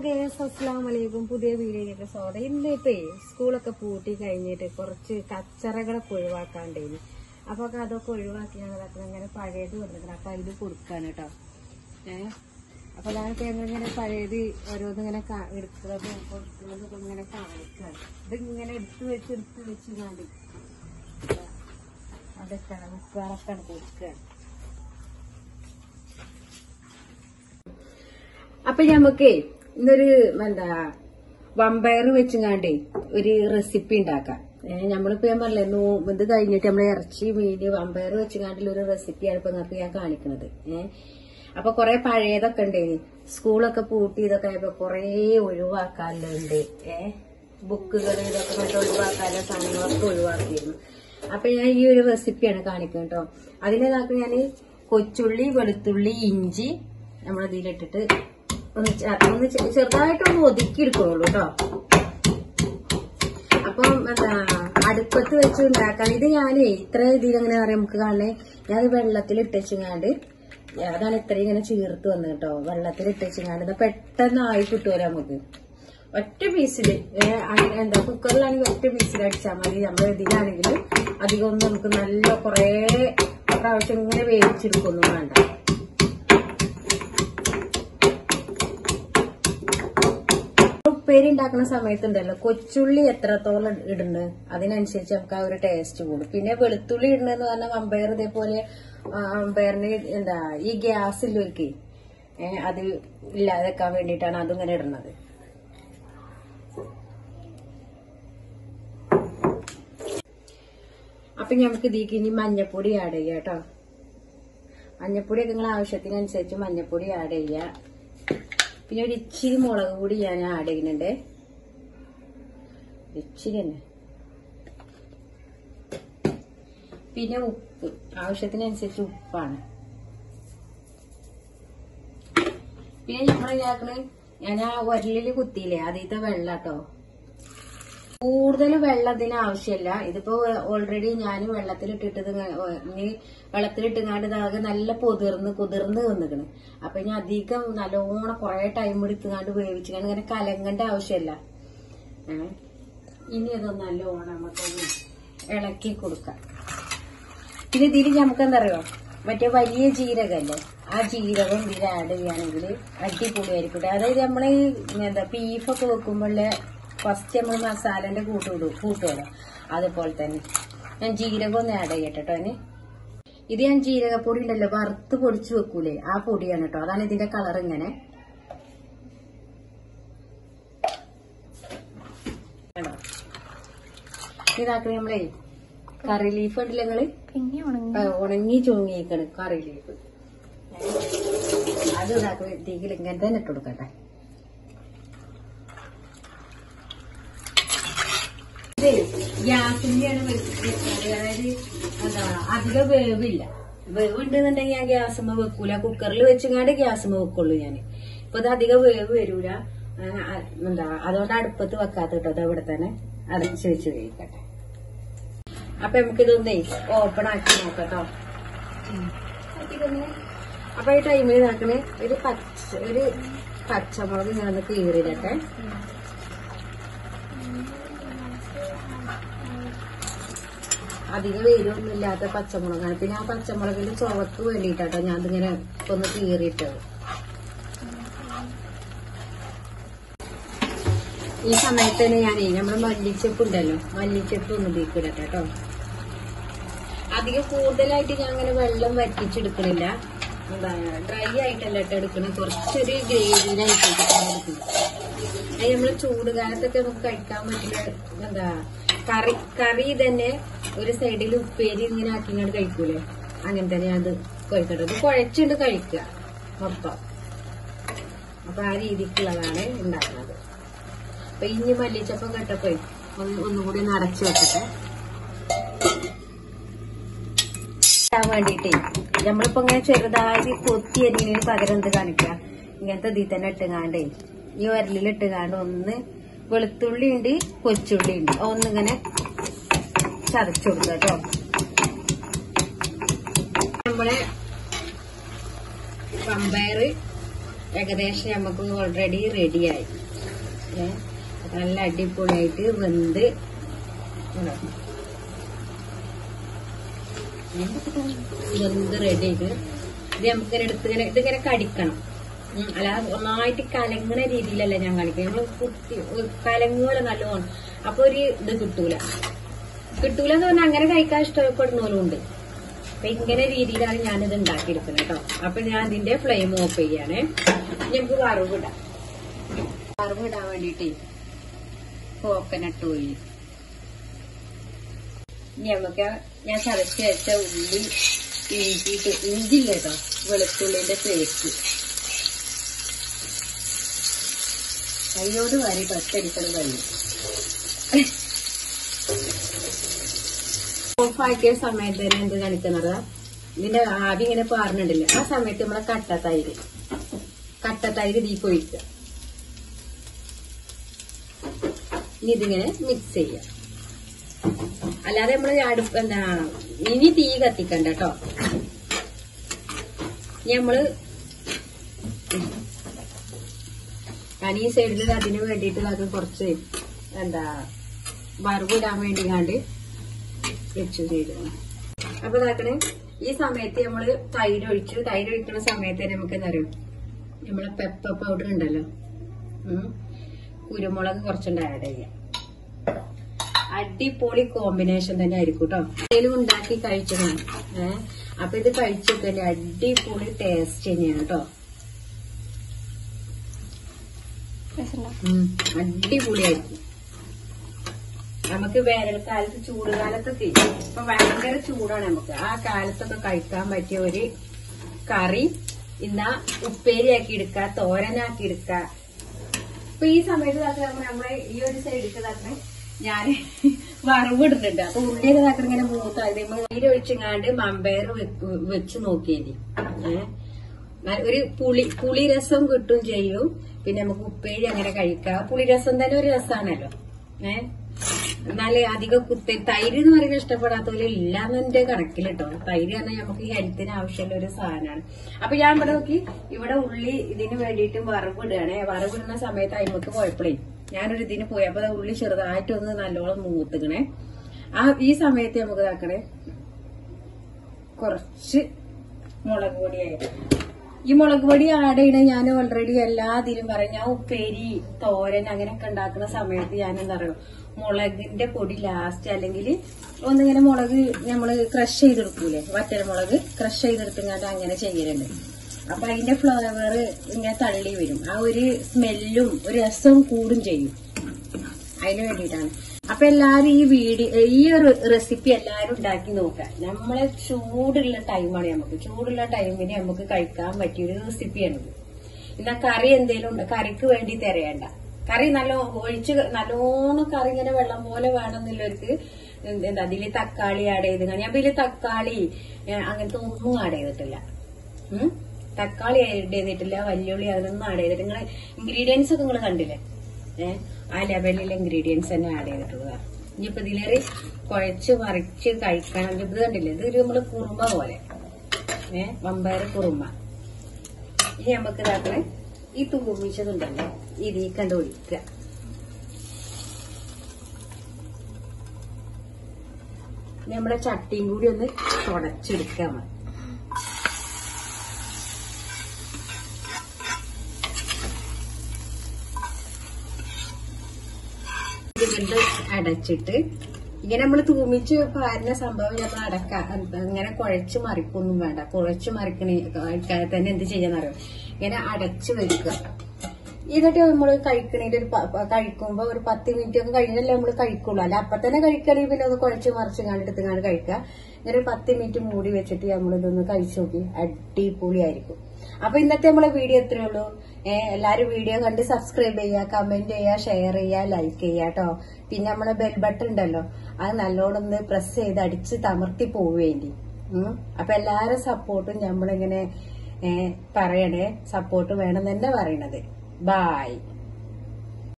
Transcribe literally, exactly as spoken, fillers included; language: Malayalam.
ഗൈസ് അസ്സലാമു അലൈക്കും. പുതിയ വീഡിയോയിലേക്ക് സ്വാഗതം. ഇന്നിപ്പേ സ്കൂളൊക്കെ പൂട്ടി കഴിഞ്ഞിട്ട് കുറച്ച് കച്ചറകളൊക്കെ ഒഴിവാക്കാണ്ടേന്. അപ്പൊ അതൊക്കെ ഒഴിവാക്കി ഞങ്ങളൊക്കെ ഇങ്ങനെ പഴയത് വന്നിട്ടുണ്ട്. അപ്പൊ അതിൽ കൊടുക്കാണ് കേട്ടോ. ഏഹ് അപ്പൊ അതാണ് ഇങ്ങനെ പഴയത് ഓരോന്നിങ്ങനെ എടുക്കുന്നതും കൊടുക്കുന്നതും ഇങ്ങനെ കാണിക്കാണ്. ഇതിങ്ങനെ എടുത്തു വെച്ച് എടുത്ത് വെച്ച് കാണ്ടി അതൊക്കെയാണ് മുക്കാറൊക്കെയാണ് കൊടുക്കുകയാണ്. അപ്പൊ ഞമ്മക്കേ ഇന്നൊരു എന്താ വമ്പയർ വെച്ചുങ്ങാണ്ടേ ഒരു റെസിപ്പി ഉണ്ടാക്കാം. ഏഹ് നമ്മളിപ്പോ ഞാൻ പറഞ്ഞേ നോ ഇത് കഴിഞ്ഞിട്ട് നമ്മള് ഇറച്ചി മീന് വമ്പയർ വെച്ചുങ്ങാണ്ടുള്ള ഒരു റെസിപ്പിയാണ് ഇപ്പൊ നിങ്ങൾക്ക് ഞാൻ കാണിക്കുന്നത്. ഏഹ് അപ്പൊ കൊറേ പഴയതൊക്കെ ഉണ്ട്. സ്കൂളൊക്കെ പൂട്ടി ഇതൊക്കെ ആയപ്പോ കൊറേ ഒഴിവാക്കാനുണ്ട്. ഏഹ് ബുക്കുകൾ ഇതൊക്കെ മറ്റേ ഒഴിവാക്കാനുള്ള സാധനങ്ങളൊക്കെ ഒഴിവാക്കിയിരുന്നു. അപ്പൊ ഞാൻ ഈ ഒരു റെസിപ്പിയാണ് കാണിക്കുന്നത് കേട്ടോ. അതിനേതാക്കും ഞാൻ കൊച്ചുള്ളി, വെളുത്തുള്ളി, ഇഞ്ചി നമ്മളതിലിട്ടിട്ട് ഒന്ന് ഒന്ന് ചെറുതായിട്ടൊന്ന് ഒതുക്കി എടുക്കുള്ളൂ കേട്ടോ. അപ്പം എന്താ അടുപ്പത്ത് വെച്ച് ഉണ്ടാക്കാൻ ഇത് ഞാനേ ഇത്ര ഇതിൽ എങ്ങനെ പറയാം നമുക്ക് കാണണേ. ഞാൻ വെള്ളത്തിൽ ഇട്ടുവെച്ചങ്ങാണ്ട് അതാണ് ഇത്രയും ഇങ്ങനെ ചീർത്ത് വന്നത് കേട്ടോ. വെള്ളത്തിൽ ഇട്ടുവെച്ചങ്ങാണ്ട് ഇത് പെട്ടെന്ന് ആയി കിട്ടുമല്ലോ നമുക്ക്. ഒറ്റ പീസില് എന്താ കുക്കറിലാണെങ്കിൽ ഒറ്റ പീസിൽ അടിച്ചാൽ മതി. നമ്മൾ ഇതിലാണെങ്കിൽ അധികം ഒന്നും നമുക്ക് നല്ല കൊറേ പ്രാവശ്യം ഇങ്ങനെ വേവിച്ചെടുക്കൊന്നും വേണ്ട. ഉപ്പേരി ഉണ്ടാക്കുന്ന സമയത്തുണ്ടല്ലോ കൊച്ചുള്ളി എത്രത്തോളം ഇടുന്നത് അതിനനുസരിച്ച് നമുക്ക് ആ ഒരു ടേസ്റ്റ് കൂടും. പിന്നെ വെളുത്തുള്ളി ഇടുന്നതെന്ന് പറഞ്ഞാൽ വമ്പയർ ഇതേപോലെ വമ്പയറിന് എന്താ ഈ ഗ്യാസ് ഇല്ലൊരുക്കി ഏഹ് അത് ഇല്ലാതെക്കാൻ വേണ്ടിയിട്ടാണ് അതിങ്ങനെ ഇടുന്നത്. അപ്പൊ നമുക്ക് ഇതിലേക്ക് ഇനി മഞ്ഞപ്പൊടി ആഡ് ചെയ്യാം കേട്ടോ. മഞ്ഞപ്പൊടിയൊക്കെ നിങ്ങളെ ആവശ്യത്തിനനുസരിച്ച് മഞ്ഞപ്പൊടി ആഡ് ചെയ്യാം. പിന്നെ ഒരു ഇച്ചിരി മുളക് പൊടി ഞാൻ ആഡ് ചെയ്യുന്നുണ്ട്. ഇച്ചിരി തന്നെ. പിന്നെ ഉപ്പ് ആവശ്യത്തിനനുസരിച്ച് ഉപ്പാണ്. പിന്നെ നമ്മൾ ഇതാക്കണ ഞാൻ ആ ഉരലില് കുത്തിയില്ലേ അതിത്തെ വെള്ളം കേട്ടോ. കൂടുതൽ വെള്ളം ഇതിന് ആവശ്യമില്ല. ഇതിപ്പോ ഓൾറെഡി ഞാൻ വെള്ളത്തിലിട്ടിട്ട് ഇനി വെള്ളത്തിലിട്ടുങ്ങാണ്ട് ഇതാകെ നല്ല പൊതിർന്ന് കുതിർന്ന് വന്നിക്കണ്. അപ്പൊ ഇനി അധികം നല്ലോണം കുറെ ടൈം എടുത്തുങ്ങാണ്ട് വേവിച്ചുകൊണ്ട് ഇങ്ങനെ കലങ്ങേണ്ട ആവശ്യമില്ല. ഏഹ് ഇനി അതൊന്ന് നല്ലോണം നമുക്കൊന്ന് ഇളക്കി കൊടുക്കാം. പിന്നെ ഇതിൽ നമുക്ക് എന്താ അറിയോ മറ്റേ വലിയ ജീരകല്ലേ ആ ജീരകം ഇതിൽ ആഡ് ചെയ്യുകയാണെങ്കിൽ അടിപൊളിയായിരിക്കും. അതായത് നമ്മള് ഈ എന്താ ബീഫൊക്കെ വെക്കുമ്പോഴേ ഫസ്റ്റ് നമ്മൾ മസാലന്റെ കൂട്ടുവിടും കൂട്ടുവല്ലോ അതുപോലെ തന്നെ ഞാൻ ജീരകം ഒന്ന് ആഡ് ചെയ്യട്ടെ കേട്ടോ. അതിന് ഇത് ഞാൻ ജീരകപ്പൊടി ഉണ്ടല്ലോ വറുത്ത് പൊടിച്ചു വെക്കൂലേ ആ പൊടിയാണ് കേട്ടോ. അതാണ് ഇതിന്റെ കളർ ഇങ്ങനെ. ഇതാക്കണേ നമ്മളേ കറി ലീഫ് ഉണ്ടല്ലോ നിങ്ങള് ഉണങ്ങി ചുങ്ങിയേക്കാണ് കറി ലീഫ്. അത് ഇതാക്കണേ ഇതിൽ ഇങ്ങനെ തന്നെ ഇട്ട് കൊടുക്കട്ടെ. ഗ്യാസിന്റെയാണ് വെക്കുന്നത്. അതായത് എന്താ അധികം വേവില്ല. വേവ് ഉണ്ടെന്നുണ്ടെങ്കിൽ ഞാൻ ഗ്യാസുമ്മ വെക്കൂല. കുക്കറിൽ വെച്ചങ്ങാണ്ട് ഗ്യാസുമ്മ വെക്കുള്ളൂ ഞാൻ. ഇപ്പൊ ഇത് അധികം വേവ് വരൂല. എന്താ അതുകൊണ്ട് അടുപ്പത്ത് വെക്കാത്ത കേട്ടോ. അത് അവിടെ തന്നെ അടച്ച് വെച്ച് വേവിക്കട്ടെ. അപ്പൊ നമുക്കിതൊന്നേ ഓപ്പൺ ആക്കി നോക്കട്ടോ. അപ്പൊ ഈ ടൈമിൽ നോക്കണേ ഒരു പച്ച ഒരു പച്ചമുളക് ഞാനൊന്ന് കീറിയിടട്ടെ. അധികം വേരൊന്നും ഇല്ലാത്ത പച്ചമുളകാണ്. പിന്നെ ആ പച്ചമുളകിന്റെ ചുവക്ക് വേണ്ടിയിട്ടാട്ടോ ഞാൻ ഇതിങ്ങനെ ഒന്ന് കീറിയിട്ടത്. ഈ സമയത്ത് തന്നെ ഞാനേ നമ്മുടെ മല്ലിച്ചപ്പ് ഉണ്ടല്ലോ മല്ലിച്ചപ്പ് ഒന്ന് ഉപയോഗിക്കിടട്ടെ കേട്ടോ. അധികം കൂടുതലായിട്ട് ഞാൻ അങ്ങനെ വെള്ളം വറ്റിച്ചെടുക്കണില്ല. എന്താ ഡ്രൈ ആയിട്ടല്ല കേട്ടോ എടുക്കണേ. കുറച്ചൊരു ഗ്രേവിയിലായിട്ടാണ് എടുക്കുന്നത്. അത് നമ്മള് ചൂടുകാലത്തൊക്കെ നമുക്ക് കഴിക്കാൻ പറ്റുന്ന എന്താ കറി കറി തന്നെ ഒരു സൈഡിൽ ഉപ്പേരി ഇങ്ങനെ ആക്കിങ്ങാണ്ട് കഴിക്കൂലേ അങ്ങനെ തന്നെ അത് കഴിക്കട്ടെ. ഇത് കുഴച്ചുകൊണ്ട് കഴിക്കുക മൊത്തം. അപ്പൊ ആ രീതിക്കുള്ളതാണ് ഉണ്ടാക്കുന്നത്. അപ്പൊ ഇനി മല്ലിച്ചപ്പം കെട്ടപ്പോ ഒന്ന് ഒന്നുകൂടി ഒന്ന് അടച്ചു വെക്കട്ടെ. വേണ്ടിട്ടേ നമ്മളിപ്പോ ഇങ്ങനെ ചെറുതായി കൊത്തി അരിഞ്ഞതിന് പകരം എന്ത് കാണിക്കുക ഇങ്ങനത്തെ ഇതിൽ തന്നെ ഇട്ടുങ്ങാണ്ടേ ഈ ഉരലിൽ ഇട്ടുങ്ങാണ്ട് ഒന്ന് വെളുത്തുള്ളി ഉണ്ട് കൊച്ചുള്ളി ഉണ്ട് ഒന്നിങ്ങനെ ചതച്ചു കൊടുക്കുക കേട്ടോ. നമ്മളെ വമ്പയർ ഏകദേശം നമുക്ക് ഓൾറെഡി റെഡിയായി. ഏഹ് നല്ല അടിപൊളിയായിട്ട് വെന്ത് വെന്ത് റെഡി ആയിട്ട് ഇത് നമുക്കിങ്ങനെ എടുത്ത് ഇങ്ങനെ ഇതിങ്ങനെ കടിക്കണം. അല്ലാതെ ഒന്നായിട്ട് കലങ്ങണ രീതിയിലല്ല ഞാൻ കാണിക്കുക. നമ്മള് കുത്തി കലങ്ങുപോലെ നല്ലോണം. അപ്പൊ ഒരു ഇത് കിട്ടൂല കിട്ടൂല എന്ന് പറഞ്ഞാൽ അങ്ങനെ കഴിക്കാൻ ഇഷ്ടപ്പെടുന്നവരും ഉണ്ട്. അപ്പൊ ഇങ്ങനെ രീതിയിലാണ് ഞാനിത് ഉണ്ടാക്കിയെടുക്കുന്നത് കേട്ടോ. അപ്പൊ ഞാൻ ഇതിന്റെ ഫ്ലെയിം ഓഫ് ചെയ്യാണ്. ഞങ്ങൾക്ക് വറവിടാം. വറവിടാൻ വേണ്ടിട്ടേ കോക്കനട്ട് ഓയിൽ. ഇനി നമുക്ക് ഞാൻ ചതച്ച് വെച്ച ഉള്ളി ഇഞ്ചിട്ട് ഇഞ്ചില്ല കേട്ടോ, വെളുത്തുള്ളിന്റെ പേസ്റ്റ് കയ്യോട് വാരി പച്ചടിക്കണം കഴിയും. ഓഫാക്കിയ സമയത്ത് തന്നെ എന്ത് കാണിക്കുന്നത്, ഇതിന്റെ ആവി ഇങ്ങനെ പാർന്നിട്ടില്ല. ആ സമയത്ത് നമ്മളെ കട്ടത്തൈര് കട്ടത്തൈര് ഇതിലേക്ക് ഒഴിക്കുക. ഇനി ഇതിങ്ങനെ മിക്സ് ചെയ്യാം. അല്ലാതെ നമ്മള് അടുപ്പ് എന്താ ഇനി തീ കത്തിക്കണ്ട കേട്ടോ. ഇനി നമ്മള് ഞാൻ ഈ സൈഡിൽ അതിന് വേണ്ടിയിട്ട് അത് കുറച്ച് എന്താ വറവിടാൻ വേണ്ടി കണ്ട് വെച്ചു ചെയ്തു. അപ്പൊ ഇതാക്കണേ, ഈ സമയത്ത് നമ്മള് തൈര് ഒഴിച്ചു. തൈര് ഒഴിക്കുന്ന സമയത്ത് നമുക്ക് എന്താ പറയുക, നമ്മളെ പെപ്പർ പൗഡർ ഉണ്ടല്ലോ, കുരുമുളക് കുറച്ചുണ്ട് ആഡ് ചെയ്യാം. അടിപൊളി കോമ്പിനേഷൻ തന്നെ ആയിരിക്കും കേട്ടോ. എന്തെങ്കിലും ഉണ്ടാക്കി കഴിച്ചതാണ്. ഏഹ് അപ്പൊ ഇത് കഴിച്ചിട്ടല്ലേ അടിപൊളി ടേസ്റ്റ് തന്നെയാണ് കേട്ടോ. അടിപൊളിയായിരിക്കും. നമുക്ക് വേനൽക്കാലത്ത് ചൂടുകാലത്തൊക്കെ ഇപ്പൊ ഭയങ്കര ചൂടാണ് നമുക്ക്. ആ കാലത്തൊക്കെ കഴിക്കാൻ പറ്റിയ ഒരു കറി ഇന്നാ ഉപ്പേരിയാക്കി എടുക്ക, തോരനാക്കി എടുക്ക. അപ്പൊ ഈ സമയത്ത് നമ്മളെ ഈ ഒരു സൈഡിൽ തന്നെ ഞാന് വറവിടുന്നുണ്ട്. അപ്പൊ ഉള്ളിയൊക്കെ താക്കണ ഇങ്ങനെ മൂത്തായത് നീര് ഒഴിച്ചങ്ങാണ്ട് മമ്പയർ വെച്ച് നോക്കിയേരി. ഏഹ് ഒരു പുളി പുളി രസം കിട്ടും ചെയ്യും. പിന്നെ നമുക്ക് ഉപ്പേരി അങ്ങനെ കഴിക്കാം. പുളി രസം തന്നെ ഒരു രസമാണല്ലോ. ഏഹ് എന്നാല് അധികം കുത്തി തൈര് എന്ന് പറയുന്നത് ഇഷ്ടപ്പെടാത്തവര് ഇല്ലാന്ന് എന്റെ കണക്കിൽ കേട്ടോ. തൈര് പറഞ്ഞാൽ നമുക്ക് ഹെൽത്തിന് ആവശ്യമുള്ള ഒരു സാധനമാണ്. അപ്പൊ ഞാൻ ഇവിടെ നോക്കി, ഇവിടെ ഉള്ളി ഇതിന് വേണ്ടിയിട്ട് വറവിടുകയാണ്. വറവിടുന്ന സമയത്ത് അതിമക്ക് പോയപ്പോഴേ ഞാനൊരു ഇതിന് പോയി. അപ്പൊ ഉള്ളി ചെറുതായിട്ടൊന്ന് നല്ലോണം മൂത്തുക്കണേ. ആ ഈ സമയത്ത് നമുക്ക് ഇതാക്കണേ കുറച്ച് മുളക് പൊടിയായിട്ട്. ഈ മുളക് പൊടി ആഡ് ചെയ്യണ ഞാൻ ഓൾറെഡി എല്ലാ ഇതിലും പറയും. ഞാൻ ഉപ്പേരി തോരൻ അങ്ങനെയൊക്കെ ഉണ്ടാക്കുന്ന സമയത്ത് ഞാൻ എന്താ പറയുക, മുളകിന്റെ പൊടി ലാസ്റ്റ് അല്ലെങ്കിൽ ഒന്നിങ്ങനെ മുളക് നമ്മള് ക്രഷ് ചെയ്തെടുക്കൂലേ, വറ്റൽ മുളക് ക്രഷ് ചെയ്തെടുത്തുകൊണ്ട് അങ്ങനെ ചെയ്യലുണ്ട്. അപ്പൊ അതിന്റെ ഫ്ലേവർ ഇങ്ങനെ തള്ളി വരും. ആ ഒരു സ്മെല്ലും ഒരു രസവും കൂടും ചെയ്യും. അതിന് വേണ്ടിയിട്ടാണ്. അപ്പൊ എല്ലാരും ഈ വീഡിയോ ഈ ഒരു റെസിപ്പി എല്ലാരും ഉണ്ടാക്കി നോക്കാം. നമ്മളെ ചൂടുള്ള ടൈമാണ്, നമുക്ക് ചൂടുള്ള ടൈമിന് നമുക്ക് കഴിക്കാൻ പറ്റിയൊരു റെസിപ്പിയാണിത്. എന്നാ കറി എന്തേലും കറിക്ക് വേണ്ടി തിരയണ്ട. കറി നല്ല ഒഴിച്ച് നല്ലോണം കറി ഇങ്ങനെ വെള്ളം പോലെ വേണമെന്നുള്ളവർക്ക് എന്താ അതില് തക്കാളി ആഡ് ചെയ്ത് ഞാൻ ഇതില് തക്കാളി അങ്ങനത്തെ ഒന്നും ആഡ് ചെയ്തിട്ടില്ല. ഉം തക്കാളി ആഡ് ചെയ്തിട്ടില്ല, വല്യുള്ളി അതൊന്നും ആഡ് ചെയ്തിട്ട്. നിങ്ങള് ഇൻഗ്രീഡിയൻസ് ഒക്കെ നിങ്ങൾ കണ്ടില്ലേ, ഏഹ് ആ ലെവലിലെ ഇൻഗ്രീഡിയൻസ് തന്നെ ആഡ് ചെയ്തിട്ടുള്ളതാ. ഇനിയിപ്പോ ഇതിലേറെ കുഴച്ച് മറിച്ച് കഴിക്കണം. ഇത് കണ്ടില്ലേ, ഇതൊരു നമ്മള് കുറുമ പോലെ, ഏഹ് വമ്പയർ കുറുമ. ഇനി നമുക്ക് ഇതാക്കണേ ഈ തൂമിച്ചതുണ്ടല്ലോ ഇതീ കണ്ട് ഒഴിക്കുക. നമ്മുടെ ചട്ടിയും കൂടി ഒന്ന് തുടച്ചെടുക്കാൻ മതി. ഇത് അടച്ചിട്ട് ഇങ്ങനെ നമ്മൾ തൂമിച്ച് പാരുന്ന സംഭവം നമ്മൾ അടക്കാം. ഇങ്ങനെ കുഴച്ച് മറിക്കൊന്നും വേണ്ട. കുഴച്ച് മറിക്കണ തന്നെ എന്ത് ചെയ്യാന്നറിയോ, ഇങ്ങനെ അടച്ച് വെക്കുക. എന്നിട്ട് നമ്മൾ കഴിക്കണേന്റെ ഒരു കഴിക്കുമ്പോ ഒരു പത്ത് മിനിറ്റ് ഒക്കെ കഴിഞ്ഞല്ലേ നമ്മൾ കഴിക്കുള്ളൂ. അല്ല അപ്പൊ തന്നെ കഴിക്കണമെങ്കിൽ പിന്നെ ഒന്ന് കുഴച്ച് മറിച്ച് കണ്ടെടുത്ത് കാണാൻ കഴിക്കുക. ഇങ്ങനെ ഒരു പത്ത് മിനിറ്റ് മൂടി വെച്ചിട്ട് നമ്മൾ ഇതൊന്ന് കഴിച്ചു നോക്കി, അടിപൊളിയായിരിക്കും. അപ്പൊ ഇന്നത്തെ നമ്മളെ വീഡിയോ എത്രയേ ഉള്ളൂ. ഏഹ് എല്ലാരും വീഡിയോ കണ്ട് സബ്സ്ക്രൈബ് ചെയ്യുക, കമന്റ് ചെയ്യുക, ഷെയർ ചെയ്യുക, ലൈക്ക് ചെയ്യുക കേട്ടോ. പിന്നെ നമ്മളെ ബെൽ ബട്ടൺ ഉണ്ടല്ലോ, അത് നല്ലോണം ഒന്ന് പ്രസ് ചെയ്ത് അടിച്ച് തമർത്തി പോവേണ്ടി. ഉം അപ്പൊ എല്ലാരും സപ്പോർട്ടും നമ്മളിങ്ങനെ ഏഹ് പറയണേ, സപ്പോർട്ട് വേണം തന്നെ പറയണത്. Bye.